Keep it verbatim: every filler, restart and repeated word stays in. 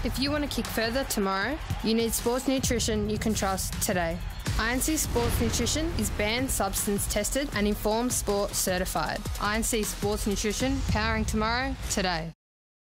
If you want to kick further tomorrow, you need sports nutrition you can trust today. I N C Sports Nutrition is banned substance tested and Informed Sport certified. I N C Sports Nutrition, powering tomorrow, today.